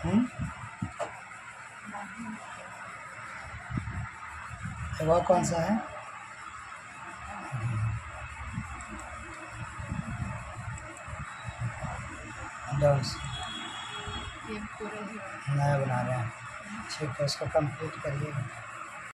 हम्म, वो कौन सा है? डांस ये पूरा नया बना रहे हैं। ठीक है, इसको कंप्लीट करिए।